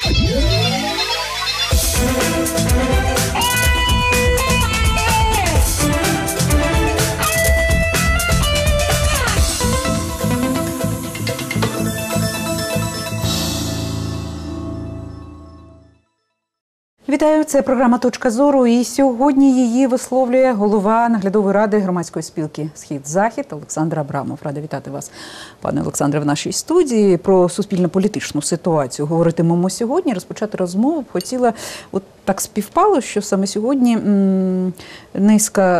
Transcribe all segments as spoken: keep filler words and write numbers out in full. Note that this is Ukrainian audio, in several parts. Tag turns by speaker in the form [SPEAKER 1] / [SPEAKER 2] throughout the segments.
[SPEAKER 1] Вітаю, це програма «Точка зору» і сьогодні її висловлює голова наглядової ради громадської спілки «Схід-Захід» Олександр Абрамов. Рада вітати вас, пане Олександре, в нашій студії. Про суспільно-політичну ситуацію говоритимемо сьогодні. Розпочати розмову хотіла, от так співпало, що саме сьогодні м, низка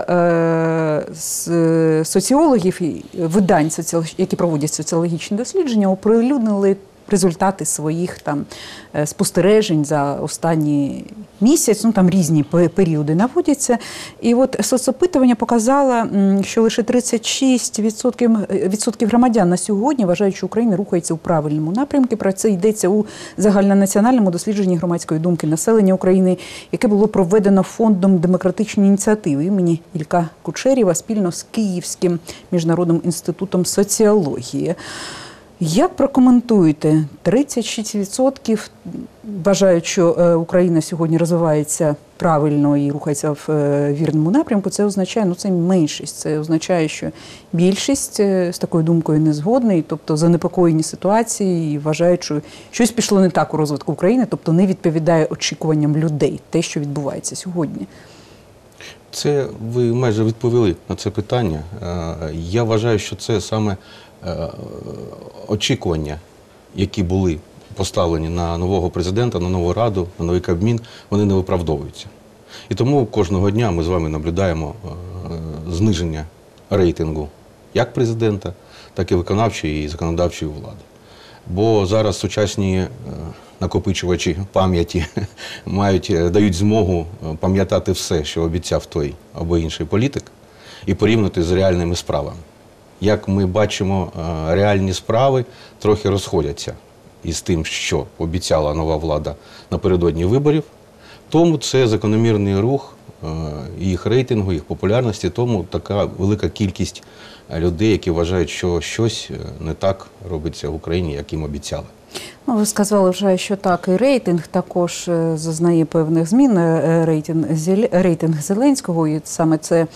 [SPEAKER 1] е, соціологів і видань, які проводять соціологічні дослідження, оприлюднили результати своїх там спостережень за останній місяць, ну там різні періоди наводяться. І от соцопитування показало, що лише тридцять шість відсотків громадян на сьогодні вважають, що Україна рухається у правильному напрямку. Про це йдеться у загальнонаціональному дослідженні громадської думки населення України, яке було проведено Фондом демократичної ініціативи імені Ілька Кучерєва спільно з Київським міжнародним інститутом соціології. Як прокоментуєте? тридцять шість відсотків вважають, що Україна сьогодні розвивається правильно і рухається в вірному напрямку. Це означає, ну це меншість, це означає, що більшість з такою думкою не згодна, тобто занепокоєні ситуації і вважають, що щось пішло не так у розвитку України, тобто не відповідає очікуванням людей, те, що відбувається сьогодні.
[SPEAKER 2] Це ви майже відповіли на це питання. Я вважаю, що це саме очікування, які були поставлені на нового президента, на нову раду, на новий Кабмін, вони не виправдовуються. І тому кожного дня ми з вами наблюдаємо зниження рейтингу як президента, так і виконавчої і законодавчої влади. Бо зараз сучасні накопичувачі пам'яті мають, дають змогу пам'ятати все, що обіцяв той або інший політик, і порівняти з реальними справами. Як ми бачимо, реальні справи трохи розходяться із тим, що обіцяла нова влада напередодні виборів. Тому це закономірний рух їх рейтингу, їх популярності, тому така велика кількість людей, які вважають, що щось не так робиться в Україні, як їм обіцяли.
[SPEAKER 1] Ну, ви сказали вже, що так, і рейтинг також зазнає певних змін, рейтинг, рейтинг Зеленського, і саме це,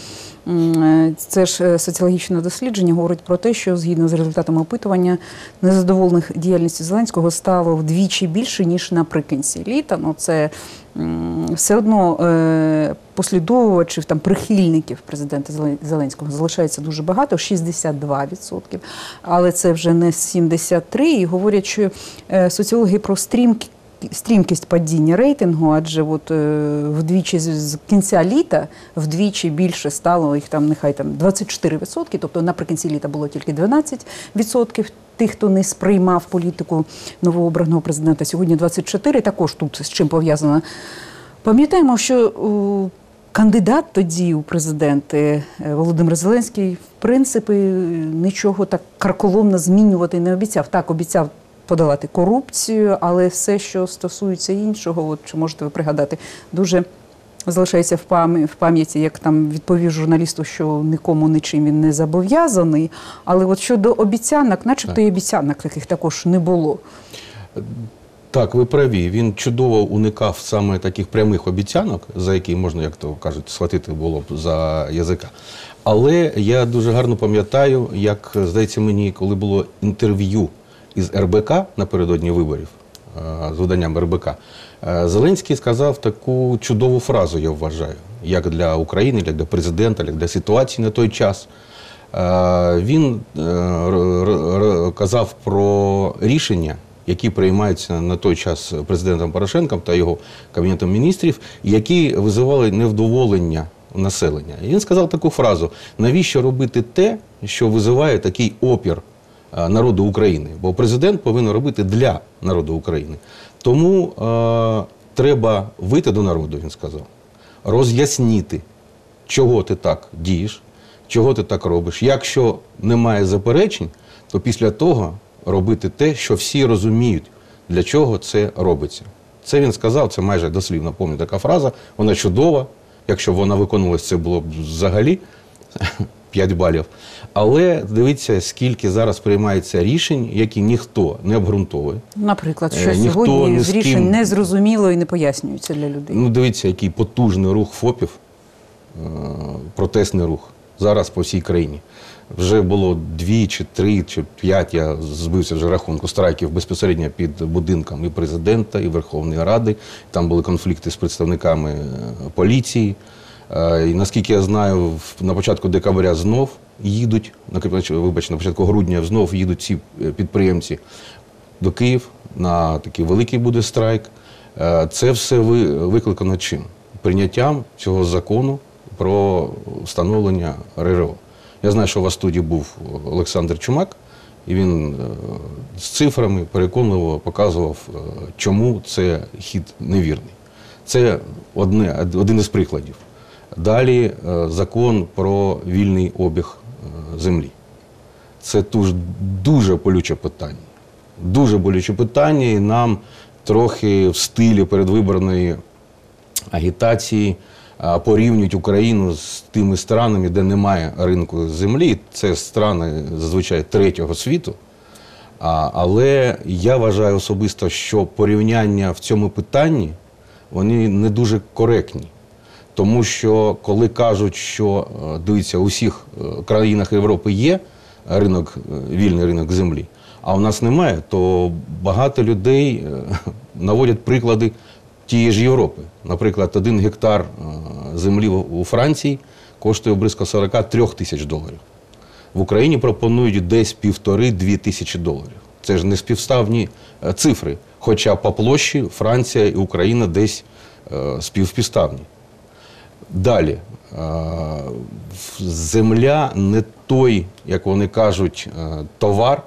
[SPEAKER 1] це ж соціологічне дослідження говорить про те, що згідно з результатами опитування незадоволених діяльністю Зеленського стало вдвічі більше, ніж наприкінці літа. Ну, це все одно послідовувачів, там, прихильників президента Зеленського залишається дуже багато, шістдесят два відсотки, але це вже не сімдесят три відсотки, і говорять, що соціологи про стрімкість, стрімкість падіння рейтингу, адже от вдвічі з кінця літа вдвічі більше стало їх там, нехай там двадцять чотири відсотки, тобто наприкінці літа було тільки дванадцять відсотків тих, хто не сприймав політику новообраного президента. Сьогодні двадцять чотири, також тут з чим пов'язано. Пам'ятаємо, що кандидат тоді у президенти Володимир Зеленський, в принципі, нічого так карколомно змінювати не обіцяв. Так, обіцяв подолати корупцію, але все, що стосується іншого, от, чи можете ви пригадати, дуже залишається в пам'яті, як там відповів журналісту, що нікому нічим він не зобов'язаний, але от щодо обіцянок, начебто і обіцянок таких також не було.
[SPEAKER 2] Так, ви праві. Він чудово уникав саме таких прямих обіцянок, за які можна, як то кажуть, схватити було б за язика. Але я дуже гарно пам'ятаю, як, здається мені, коли було інтерв'ю із ер бе ка напередодні виборів, з виданням ер бе ка, Зеленський сказав таку чудову фразу, я вважаю, як для України, як для президента, як для ситуації на той час. Він казав про рішення, які приймаються на той час президентом Порошенком та його Кабінетом міністрів, які визивали невдоволення населення. І він сказав таку фразу: навіщо робити те, що визиває такий опір народу України? Бо президент повинен робити для народу України. Тому е, треба вийти до народу, він сказав, роз'яснити, чого ти так дієш, чого ти так робиш. Якщо немає заперечень, то після того робити те, що всі розуміють, для чого це робиться. Це він сказав, це майже дослівно, пам'ятаю така фраза, вона чудова, якщо б вона виконувалася, це було б взагалі п'ять балів. Але дивіться, скільки зараз приймається рішень, які ніхто не обґрунтовує.
[SPEAKER 1] Наприклад, що
[SPEAKER 2] Е, ніхто
[SPEAKER 1] сьогодні
[SPEAKER 2] ні
[SPEAKER 1] з
[SPEAKER 2] з
[SPEAKER 1] рішень
[SPEAKER 2] ким-
[SPEAKER 1] не зрозуміло і не пояснюється для людей.
[SPEAKER 2] Ну, дивіться, який потужний рух ФОПів, е, протестний рух, зараз по всій країні. Вже було дві, чи три, чи п'ять, я збився вже рахунку, страйків безпосередньо під будинком і президента, і Верховної Ради. Там були конфлікти з представниками е, поліції. Е, І наскільки я знаю, в- на початку декабря знов їдуть, на, вибачте, на початку грудня знов їдуть ці е, підприємці до Києва, на такий великий буде страйк. Е, Це все ви- викликано чим? Прийняттям цього закону про встановлення РРО. Я знаю, що у вас в студії був Олександр Чумак, і він е, з цифрами переконливо показував, е, чому це хід невірний. Це одне, один із прикладів. Далі е, закон про вільний обіг е, землі. Це дуже, дуже болюче питання. Дуже болюче питання, і нам трохи в стилі передвиборної агітації а, порівнюють Україну з тими странами, де немає ринку землі. Це страни зазвичай третього світу. А, але я вважаю особисто, що порівняння в цьому питанні, вони не дуже коректні. Тому що коли кажуть, що, е, дивіться, у всіх е, країнах Європи є ринок, е, вільний ринок землі, а у нас немає, то багато людей е, наводять приклади тієї ж Європи. Наприклад, один гектар е, землі в- у Франції коштує близько сорок три тисяч доларів. В Україні пропонують десь півтори-дві тисячі доларів. Це ж не співставні е, цифри, хоча по площі Франція і Україна десь е, співспівставні. Далі, е, в- земля не той, як вони кажуть, е, товар,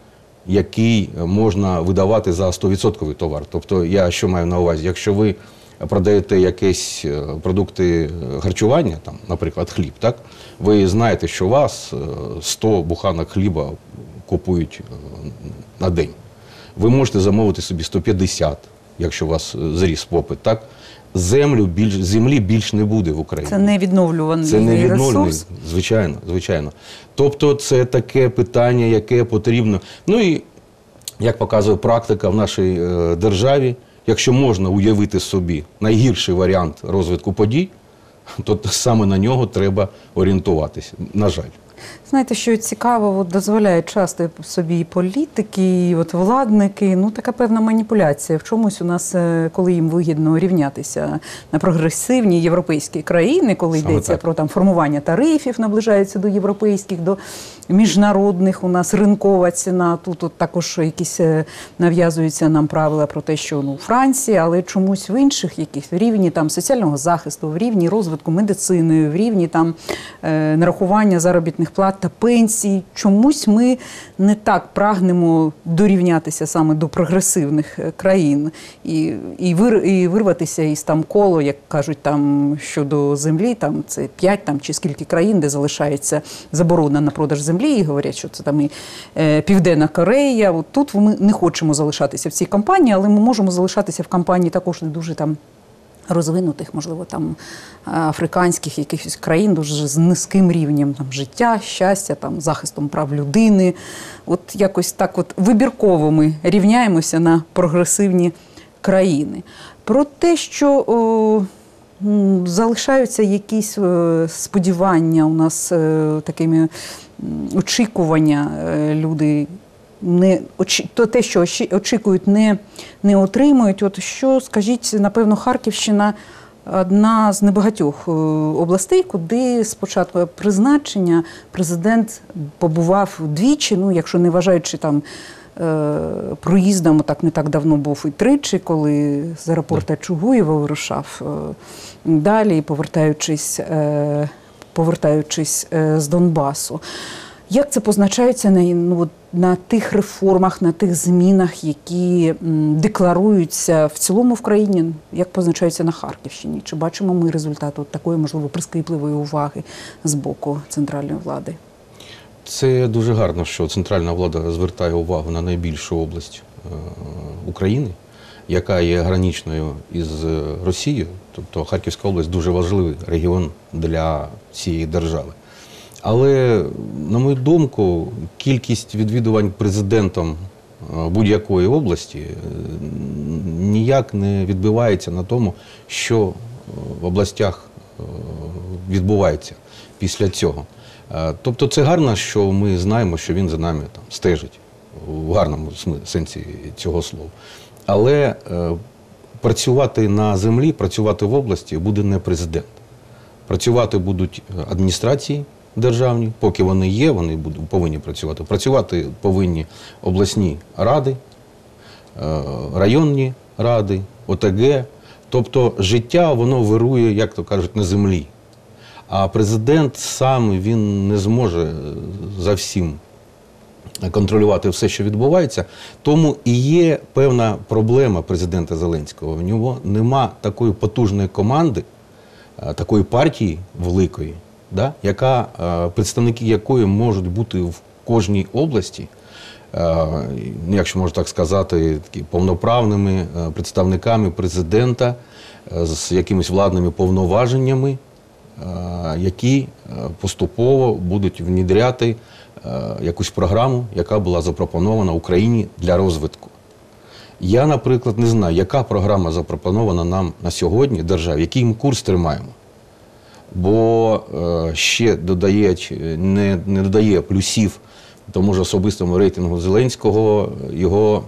[SPEAKER 2] який можна видавати за сто відсотків товар. Тобто, я що маю на увазі? Якщо ви продаєте якісь е, продукти е, харчування, там, наприклад, хліб, так? Ви знаєте, що у вас е, сто буханок хліба купують е, на день. Ви можете замовити собі сто п'ятдесят, якщо у вас е, зріс попит, так? Землю більш, землі більш не буде в Україні.
[SPEAKER 1] Це невідновлюваний
[SPEAKER 2] Це невідновлений,
[SPEAKER 1] ресурс.
[SPEAKER 2] звичайно, звичайно. Тобто це таке питання, яке потрібно. Ну і, як показує практика в нашій е, державі, якщо можна уявити собі найгірший варіант розвитку подій, то саме на нього треба орієнтуватися, на жаль.
[SPEAKER 1] Знаєте, що цікаво, от дозволяють часто собі і політики, і от владники, ну така певна маніпуляція. В чомусь у нас, е, коли їм вигідно рівнятися на прогресивні європейські країни, коли
[SPEAKER 2] Саме
[SPEAKER 1] йдеться
[SPEAKER 2] так.
[SPEAKER 1] про там формування тарифів, наближаються до європейських, до міжнародних, у нас ринкова ціна. Тут от також якісь е, нав'язуються нам правила про те, що ну Франція, але чомусь в інших яких в рівні там соціального захисту, в рівні розвитку медицини, в рівні там е, нарахування заробітних плат та пенсій. Чомусь ми не так прагнемо дорівнятися саме до прогресивних е, країн і, і, вир, і вирватися із там коло, як кажуть, там щодо землі, там це п'ять там чи скільки країн, де залишається заборона на продаж землі, і говорять, що це там і е, Південна Корея. От тут ми не хочемо залишатися в цій кампанії, але ми можемо залишатися в кампанії також не дуже там розвинутих, можливо, там африканських якихось країн дуже з низьким рівнем там життя, щастя, там захистом прав людини. От якось так от вибірково ми рівняємося на прогресивні країни. Про те, що о, м, залишаються якісь е, сподівання у нас е, такими м, очікування е, люди не очі- то те, що очі- очікують, не, не отримують. От що, скажіть, напевно, Харківщина одна з небагатьох е, областей, куди з початку призначення президент побував двічі, ну, якщо не вважаючи там е, проїздом, так не так давно був і тричі, коли з аеропорту Чугуєва вирушав е, далі, повертаючись, е, повертаючись е, з Донбасу. Як це позначається на, ну, от на тих реформах, на тих змінах, які м, декларуються в цілому в країні, як позначаються на Харківщині? Чи бачимо ми результати от такої, можливо, прискіпливої уваги з боку центральної влади?
[SPEAKER 2] Це дуже гарно, що центральна влада звертає увагу на найбільшу область е, України, яка є граничною із е, Росією. Тобто Харківська область дуже важливий регіон для цієї держави. Але, на мою думку, кількість відвідувань президентом будь-якої області ніяк не відбивається на тому, що в областях відбувається після цього. Тобто це гарно, що ми знаємо, що він за нами там стежить, в гарному сенсі цього слова. Але е, працювати на землі, працювати в області буде не президент. Працювати будуть адміністрації державні, поки вони є, вони будуть, повинні працювати. Працювати повинні обласні ради, е, районні ради, О Те Ге. Тобто життя, воно вирує, як то кажуть, на землі. А президент сам, він не зможе за всім контролювати все, що відбувається. Тому і є певна проблема президента Зеленського. В нього нема такої потужної команди, такої партії великої, да, яка, представники якої можуть бути в кожній області, якщо можна так сказати, такі повноправними представниками президента з якимись владними повноваженнями, які поступово будуть внідряти якусь програму, яка була запропонована Україні для розвитку. Я, наприклад, не знаю, яка програма запропонована нам на сьогодні державі, який ми курс тримаємо. Бо ще додає, не, не додає плюсів тому ж особистому рейтингу Зеленського його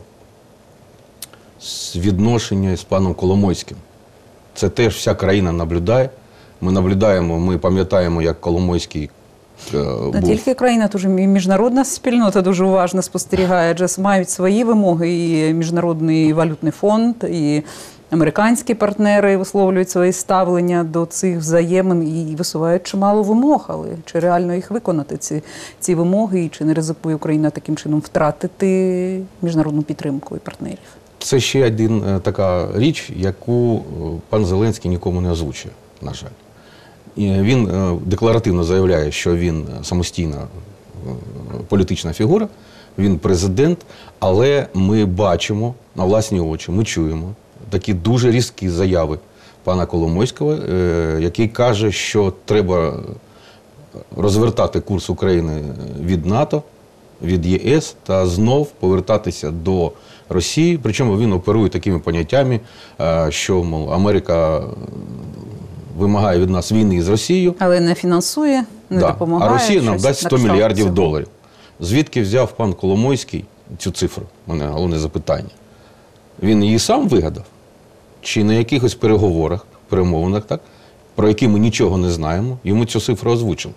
[SPEAKER 2] відношення з паном Коломойським. Це теж вся країна наблюдає. Ми наблюдаємо, ми пам'ятаємо, як Коломойський е, був.
[SPEAKER 1] Не тільки країна, тож і міжнародна спільнота дуже уважно спостерігає, адже мають свої вимоги, і Міжнародний валютний фонд, і американські партнери висловлюють свої ставлення до цих взаємин і висувають чимало вимог, але чи реально їх виконати, ці, ці вимоги, і чи не ризикує Україна таким чином втратити міжнародну підтримку і партнерів?
[SPEAKER 2] Це ще один така річ, яку пан Зеленський нікому не озвучує, на жаль. Він декларативно заявляє, що він самостійна політична фігура, він президент, але ми бачимо на власні очі, ми чуємо такі дуже різкі заяви пана Коломойського, який каже, що треба розвертати курс України від НАТО, від Є Ес та знов повертатися до Росії. Причому він оперує такими поняттями, що, мов, Америка вимагає від нас війни з Росією.
[SPEAKER 1] Але не фінансує, не
[SPEAKER 2] да.
[SPEAKER 1] допомагає.
[SPEAKER 2] А Росія нам дасть сто мільярдів
[SPEAKER 1] цього.
[SPEAKER 2] доларів. Звідки взяв пан Коломойський цю цифру? У мене головне запитання. Він її сам вигадав? Чи на якихось переговорах, перемовинах, так, про які ми нічого не знаємо, йому цю цифру озвучили?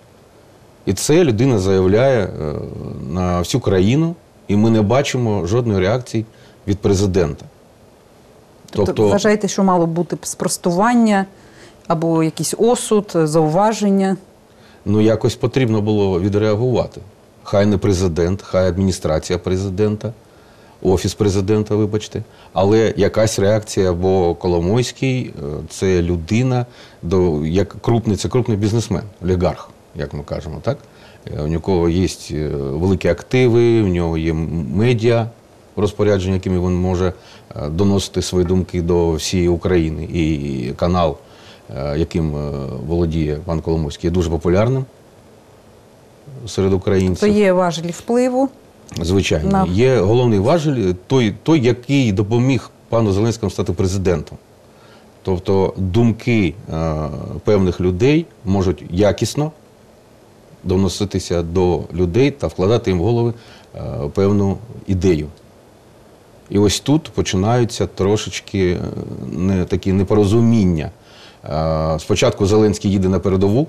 [SPEAKER 2] І це людина заявляє на всю країну, і ми не бачимо жодної реакції від президента.
[SPEAKER 1] Тобто, тобто вважаєте, що мало бути спростування або якийсь осуд, зауваження?
[SPEAKER 2] Ну, якось потрібно було відреагувати. Хай не президент, хай адміністрація президента, офіс президента, вибачте. Але якась реакція, бо Коломойський – це людина, до, як крупний, це крупний бізнесмен, олігарх, як ми кажемо, так? У нього є великі активи, у нього є медіа, розпорядження, якими він може доносити свої думки до всієї України. І канал, яким володіє пан Коломойський, є дуже популярним серед українців.
[SPEAKER 1] То є важелі впливу?
[SPEAKER 2] Звичайно.
[SPEAKER 1] На...
[SPEAKER 2] Є головний важель, той, той, який допоміг пану Зеленському стати президентом. Тобто думки е, певних людей можуть якісно доноситися до людей та вкладати їм в голови е, певну ідею. І ось тут починаються трошечки не, такі непорозуміння. Е, спочатку Зеленський їде на передову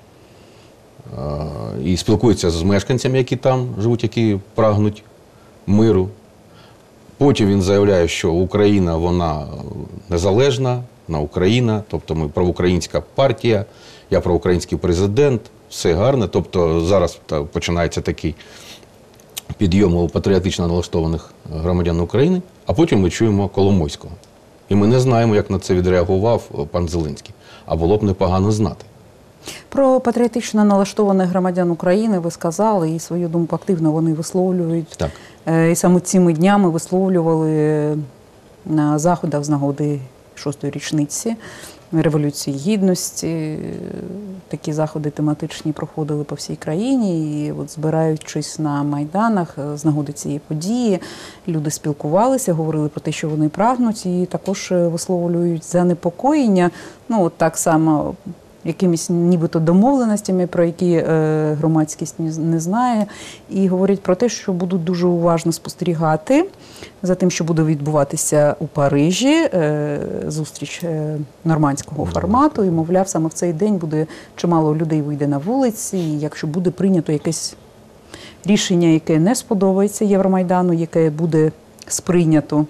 [SPEAKER 2] е, і спілкується з мешканцями, які там живуть, які прагнуть миру. Потім він заявляє, що Україна, вона незалежна, на Україна, тобто ми проукраїнська партія, я проукраїнський президент, все гарне. Тобто зараз починається такий підйом у патріотично налаштованих громадян України, а потім ми чуємо Коломойського. І ми не знаємо, як на це відреагував пан Зеленський, а було б непогано знати.
[SPEAKER 1] Про патріотично налаштованих громадян України ви сказали, і свою думку активно вони висловлюють.
[SPEAKER 2] Так.
[SPEAKER 1] І саме цими днями висловлювали на заходах з нагоди шостої річниці Революції Гідності. Такі заходи тематичні проходили по всій країні. І от, збираючись на майданах з нагоди цієї події, люди спілкувалися, говорили про те, що вони прагнуть, і також висловлюють занепокоєння. Ну, от так само якимись нібито домовленостями, про які е, громадськість не знає, і говорять про те, що будуть дуже уважно спостерігати за тим, що буде відбуватися у Парижі, е, зустріч е, нормандського формату, і, мовляв, саме в цей день буде чимало людей вийде на вулиці, і якщо буде прийнято якесь рішення, яке не сподобається Євромайдану, яке буде сприйнято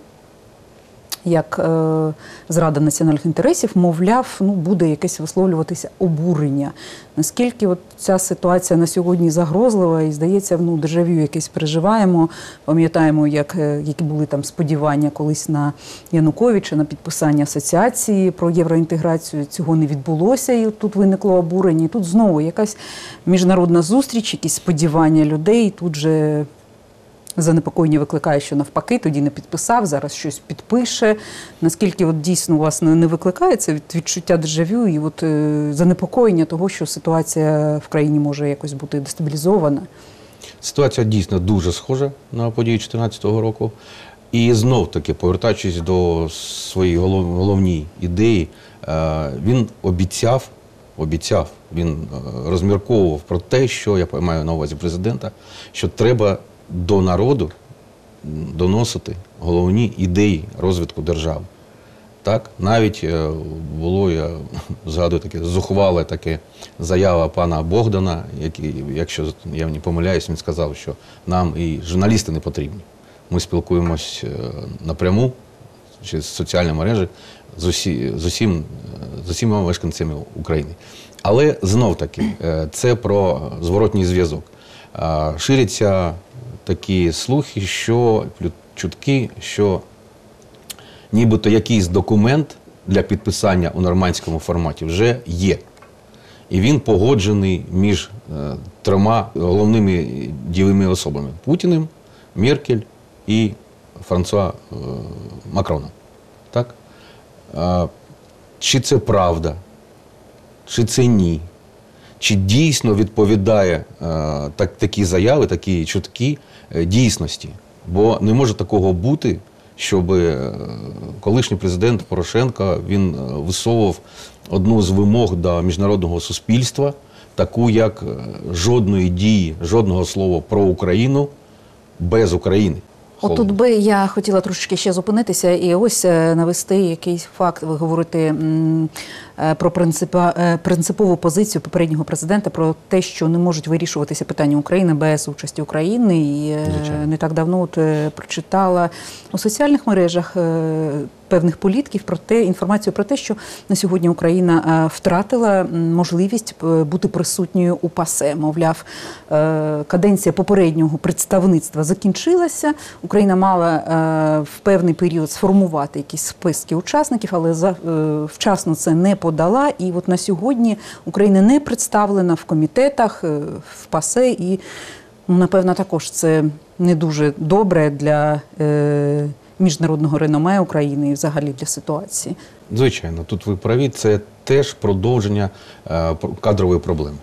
[SPEAKER 1] як е, зрада національних інтересів, мовляв, ну, буде якесь висловлюватися обурення. Наскільки от ця ситуація на сьогодні загрозлива, і, здається, ну, дежавю якесь переживаємо, пам'ятаємо, як, які були там сподівання колись на Януковича, на підписання асоціації про євроінтеграцію, цього не відбулося, і тут виникло обурення. І тут знову якась міжнародна зустріч, якісь сподівання людей, тут же занепокоєння викликає, що навпаки, тоді не підписав, зараз щось підпише. Наскільки от дійсно у вас не викликає це відчуття дежавю і от е, занепокоєння того, що ситуація в країні може якось бути дестабілізована?
[SPEAKER 2] Ситуація дійсно дуже схожа на події дві тисячі чотирнадцятого року. І знов-таки, повертаючись до своєї голов, головній ідеї, е, він обіцяв, обіцяв, він розмірковував про те, що, я маю на увазі президента, що треба до народу доносити головні ідеї розвитку держави. Так? Навіть було, я згадую, таке зухвале таке заява пана Богдана, який, якщо я не помиляюсь, він сказав, що нам і журналісти не потрібні. Ми спілкуємось напряму через соціальні мережі з, усі, з, усім, з усіма мешканцями України. Але знов-таки, це про зворотній зв'язок. Ширяться такі слухи, що, чутки, що нібито якийсь документ для підписання у нормандському форматі вже є. І він погоджений між е, трьома головними дієвими особами – Путіним, Меркель і Франсуа е, Макроном. Так? Е, чи це правда, чи це ні? Чи дійсно відповідає е, так, такі заяви, такі чутки е, дійсності? Бо не може такого бути, щоб е, колишній президент Порошенко, він е, висовував одну з вимог до міжнародного суспільства, таку як е, жодної дії, жодного слова про Україну без України.
[SPEAKER 1] От тут би я хотіла трошечки ще зупинитися і ось навести якийсь факт. Ви говорите про принципову позицію попереднього президента, про те, що не можуть вирішуватися питання України без участі України. І Звичайно. Не так давно от прочитала у соціальних мережах певних політиків про те, інформацію про те, що на сьогодні Україна втратила можливість бути присутньою у ПАСЕ. Мовляв, каденція попереднього представництва закінчилася. Україна мала в певний період сформувати якісь списки учасників, але вчасно це не подала. І от на сьогодні Україна не представлена в комітетах, в ПАСЕ. І, ну, напевно, також це не дуже добре для е, міжнародного реноме України і взагалі для ситуації.
[SPEAKER 2] Звичайно, тут ви праві, це теж продовження е, кадрової проблеми.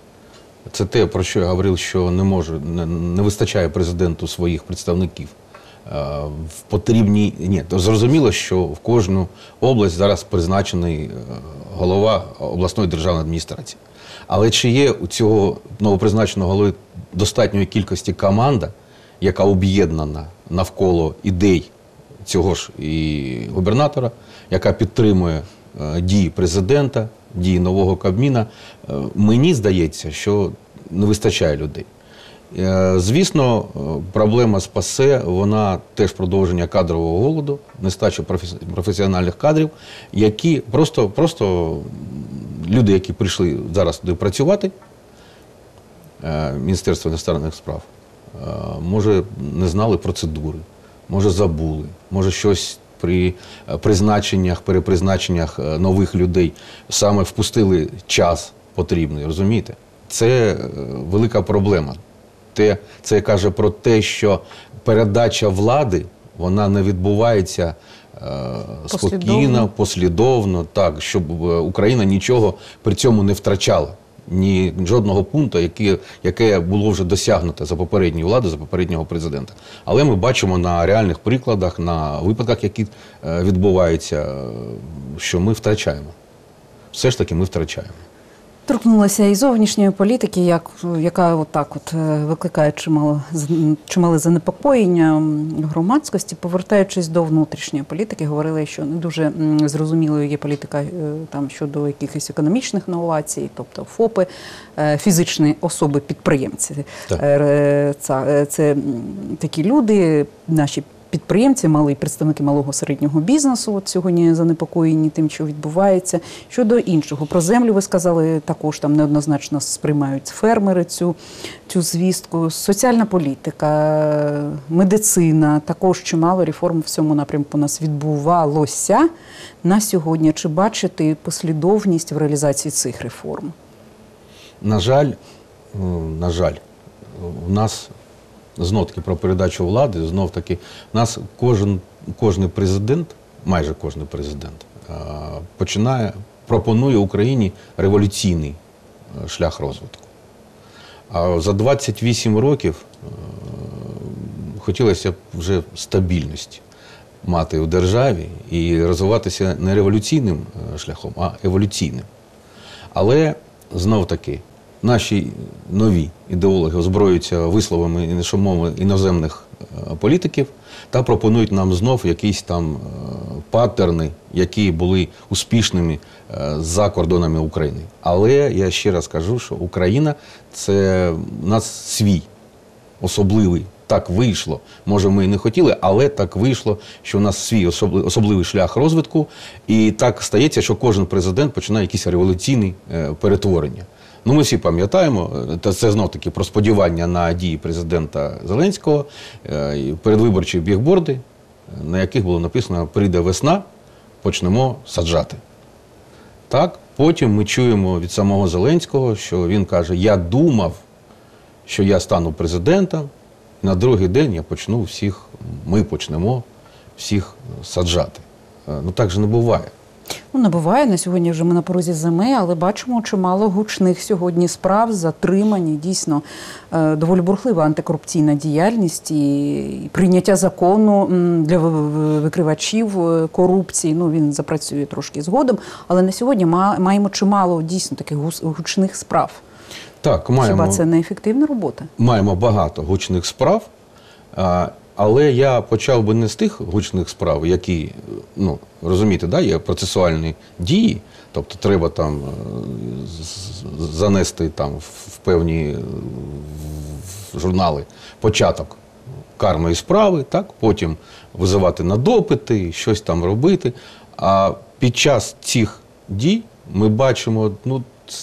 [SPEAKER 2] Це те, про що я говорив, що не може, не, не вистачає президенту своїх представників. Е, в потрібній, ні, то зрозуміло, що в кожну область зараз призначений голова обласної державної адміністрації. Але чи є у цього новопризначеного голови достатньої кількості команда, яка об'єднана навколо ідей цього ж і губернатора, яка підтримує е, дії президента, дії нового Кабміна, е, мені здається, що не вистачає людей. Е, звісно, проблема з ПАСЕ, вона теж продовження кадрового голоду, нестача професіональних кадрів, які просто, просто люди, які прийшли зараз туди працювати, е, Міністерство іностранних справ, е, може не знали процедури, може забули, може щось при призначеннях, перепризначеннях нових людей саме впустили час потрібний, розумієте? Це велика проблема. Те, це каже про те, що передача влади, вона не відбувається спокійно,
[SPEAKER 1] Послідовно.
[SPEAKER 2] послідовно, так, щоб Україна нічого при цьому не втрачала. Ні жодного пункту, яке, яке було вже досягнуте за попередньої влади, за попереднього президента. Але ми бачимо на реальних прикладах, на випадках, які відбуваються, що ми втрачаємо. Все ж таки ми втрачаємо.
[SPEAKER 1] Торкнулася і зовнішньої політики, як, яка отак от викликає чимало, чимале занепокоєння громадськості. Повертаючись до внутрішньої політики, говорили, що не дуже зрозумілою є політика там, щодо якихось економічних новацій, тобто ФОПи, фізичні особи-підприємці. Це, це такі люди, наші підприємці, мали представники малого середнього бізнесу, от сьогодні занепокоєні тим, що відбувається. Щодо іншого, про землю ви сказали, також там неоднозначно сприймають фермери цю, цю звістку. Соціальна політика, медицина, також чимало реформ в цьому напрямку у нас відбувалося на сьогодні. Чи бачите послідовність в реалізації цих реформ?
[SPEAKER 2] На жаль, на жаль, у нас знов-таки про передачу влади, знов-таки, у нас кожен, кожний президент, майже кожен президент, починає, пропонує Україні революційний шлях розвитку. А за двадцять вісім років хотілося б вже стабільності мати в державі і розвиватися не революційним шляхом, а еволюційним. Але, знов-таки, наші нові ідеологи озброюються висловами іншомовних іноземних політиків та пропонують нам знов якісь там паттерни, які були успішними за кордонами України. Але я ще раз кажу, що Україна – це у нас свій, особливий. Так вийшло. Може, ми і не хотіли, але так вийшло, що у нас свій особливий шлях розвитку. І так стається, що кожен президент починає якісь революційні перетворення. Ну, ми всі пам'ятаємо, це знов-таки про сподівання на дії президента Зеленського, передвиборчі бігборди, на яких було написано «Прийде весна, почнемо саджати». Так, потім ми чуємо від самого Зеленського, що він каже, я думав, що я стану президентом, і на другий день я почну всіх, ми почнемо всіх саджати. Ну, так же не буває.
[SPEAKER 1] Ну, не буває. На сьогодні вже ми на порозі зими, але бачимо чимало гучних сьогодні справ, затримані, дійсно доволі бурхлива антикорупційна діяльність і прийняття закону для викривачів корупції. Ну, він запрацює трошки згодом, але на сьогодні маємо чимало дійсно таких гучних справ.
[SPEAKER 2] Так, маємо.
[SPEAKER 1] Хіба це не ефективна робота?
[SPEAKER 2] Маємо багато гучних справ. Але я почав би не з тих гучних справ, які, ну, розумієте, да, є процесуальні дії, тобто треба там занести там в певні журнали початок карної справи, так, потім визивати на допити, щось там робити. А під час цих дій ми бачимо, ну,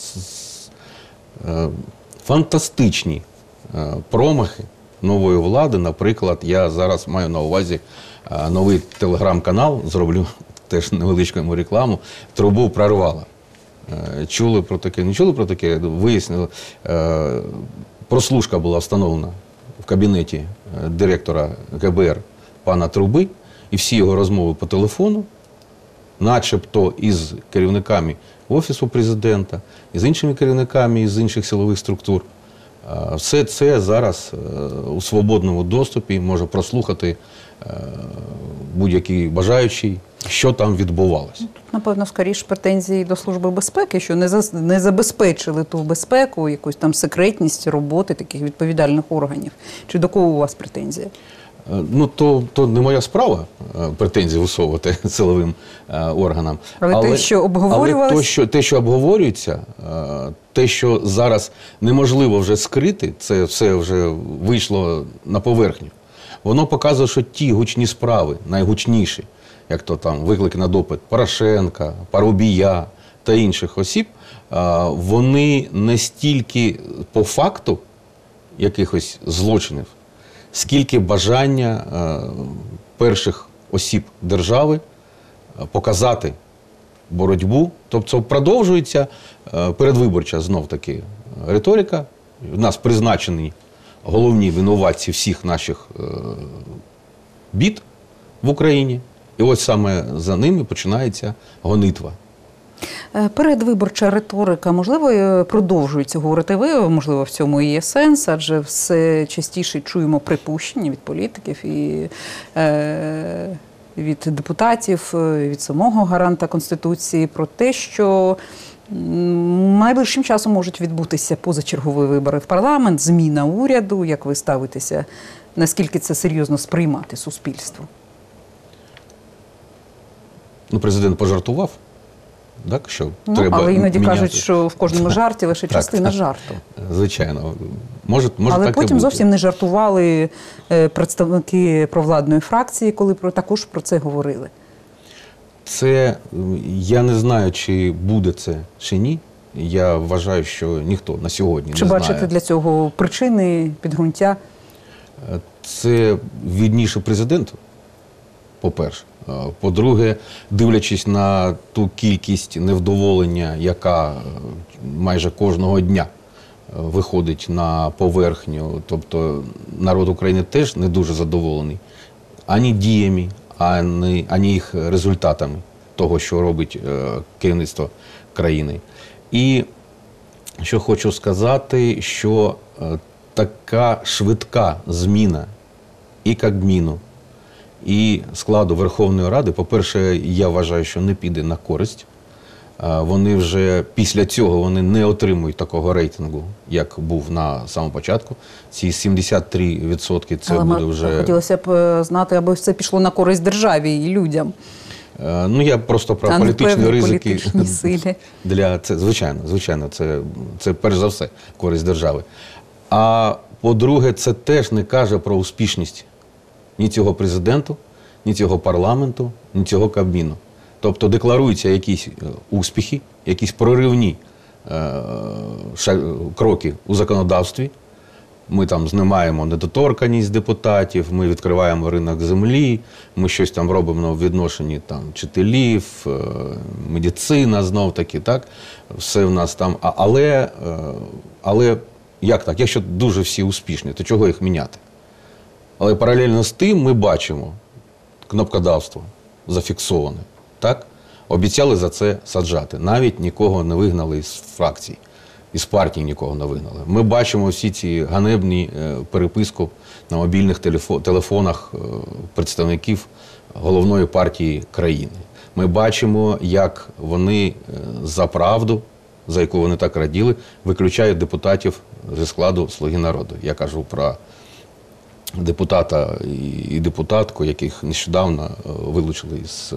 [SPEAKER 2] фантастичні промахи нової влади. Наприклад, я зараз маю на увазі а, новий телеграм-канал, зроблю теж невеличку йому рекламу, «Трубу прорвало». Е, чули про таке, не чули про таке, вияснили. Е, прослушка була встановлена в кабінеті директора ге бе ер пана Труби, і всі його розмови по телефону, начебто із керівниками Офісу президента, і з іншими керівниками із інших силових структур. Все це зараз у свободному доступі може прослухати будь-який бажаючий, що там відбувалося.
[SPEAKER 1] Тут, напевно, скоріше претензії до Служби безпеки, що не, за, не забезпечили ту безпеку, якусь там секретність роботи таких відповідальних органів. Чи до кого у вас претензія?
[SPEAKER 2] Ну, то, то не моя справа претензії висовувати силовим органам.
[SPEAKER 1] Але, але те, що обговорювалося?
[SPEAKER 2] Але то, що, те, що обговорюється, те, що зараз неможливо вже скрити, це все вже вийшло на поверхню. Воно показує, що ті гучні справи, найгучніші, як то там виклики на допит Порошенка, Парубія та інших осіб, вони не стільки по факту якихось злочинів, скільки бажання е, перших осіб держави показати боротьбу. Тобто продовжується е, передвиборча знов-таки риторика. У нас призначені головні винуватці всіх наших е, бід в Україні. І ось саме за ними починається гонитва.
[SPEAKER 1] Передвиборча риторика, можливо, продовжується говорити ви, можливо, в цьому і є сенс, адже все частіше чуємо припущення від політиків і е, від депутатів, від самого гаранта Конституції про те, що найближчим часом можуть відбутися позачергові вибори в парламент, зміна уряду. Як ви ставитеся, наскільки це серйозно сприймати суспільство?
[SPEAKER 2] Ну, президент пожартував. Так, що
[SPEAKER 1] ну,
[SPEAKER 2] треба
[SPEAKER 1] але іноді
[SPEAKER 2] міняти.
[SPEAKER 1] кажуть, що в кожному жарті лише частина
[SPEAKER 2] так,
[SPEAKER 1] жарту.
[SPEAKER 2] Звичайно. Може, може
[SPEAKER 1] але
[SPEAKER 2] так
[SPEAKER 1] потім
[SPEAKER 2] і бути.
[SPEAKER 1] зовсім не жартували представники провладної фракції, коли про, також про це говорили.
[SPEAKER 2] Це, я не знаю, чи буде це, чи ні. Я вважаю, що ніхто на сьогодні
[SPEAKER 1] чи
[SPEAKER 2] не знає.
[SPEAKER 1] Чи бачите для цього причини, підґрунтя?
[SPEAKER 2] Це відніше президенту, по-перше. По-друге, дивлячись на ту кількість невдоволення, яка майже кожного дня виходить на поверхню, тобто народ України теж не дуже задоволений ані діями, ані, ані їх результатами того, що робить керівництво країни. І що хочу сказати, що така швидка зміна і Кабміну, і складу Верховної Ради, по-перше, я вважаю, що не піде на користь. Вони вже після цього вони не отримують такого рейтингу, як був на самому початку. Ці сімдесят три відсотки це
[SPEAKER 1] Але
[SPEAKER 2] буде вже...
[SPEAKER 1] хотілося б знати, аби це пішло на користь державі і людям.
[SPEAKER 2] Ну, я просто про
[SPEAKER 1] а
[SPEAKER 2] політичні ризики.
[SPEAKER 1] Політичні силі.
[SPEAKER 2] Для це, звичайно, звичайно, це, це перш за все користь держави. А по-друге, це теж не каже про успішність ні цього президенту, ні цього парламенту, ні цього Кабміну. Тобто декларуються якісь успіхи, якісь проривні е, ша, кроки у законодавстві. Ми там знімаємо недоторканність депутатів, ми відкриваємо ринок землі, ми щось там робимо в відношенні там, вчителів, е, медицина знов-таки, так? Все в нас там. А, але, е, але як так? Якщо дуже всі успішні, то чого їх міняти? Але паралельно з тим ми бачимо кнопкодавство зафіксоване. Так? Обіцяли за це саджати. Навіть нікого не вигнали з фракцій, із партій нікого не вигнали. Ми бачимо всі ці ганебні е, переписку на мобільних телефо телефонах е, представників головної партії країни. Ми бачимо, як вони е, за правду, за яку вони так раділи, виключають депутатів зі складу «Слуги народу». Я кажу про депутата і депутатку, яких нещодавно вилучили з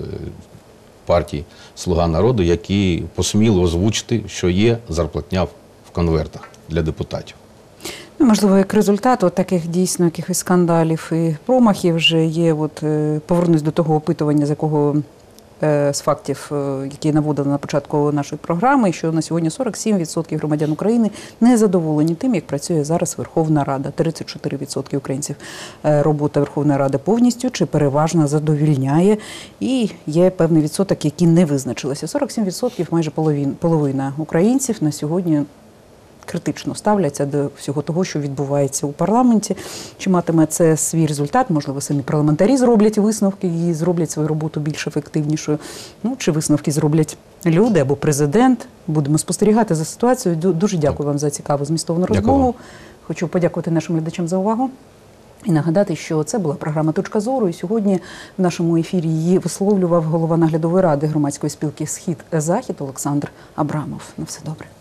[SPEAKER 2] партії «Слуга народу», які посміли озвучити, що є зарплатня в конвертах для депутатів.
[SPEAKER 1] Ну, можливо, як результат от таких дійсно якихось скандалів і промахів вже є, от, повернусь до того опитування, з якого з фактів, які наводили на початку нашої програми, що на сьогодні сорок сім відсотків громадян України не задоволені тим, як працює зараз Верховна Рада. тридцять чотири відсотки українців робота Верховної Ради повністю чи переважно задовільняє. І є певний відсоток, який не визначилися. сорок сім відсотків, майже половина, половина українців на сьогодні критично ставляться до всього того, що відбувається у парламенті. Чи матиме це свій результат? Можливо, самі парламентарі зроблять висновки і зроблять свою роботу більш ефективнішою. Ну, чи висновки зроблять люди або президент. Будемо спостерігати за ситуацією. Дуже дякую вам за цікаву змістовну розмову. Дякую. Хочу подякувати нашим глядачам за увагу. І нагадати, що це була програма «Точка зору», і сьогодні в нашому ефірі її висловлював голова наглядової ради громадської спілки «Схід-Захід» Олександр Абрамов. На все добре.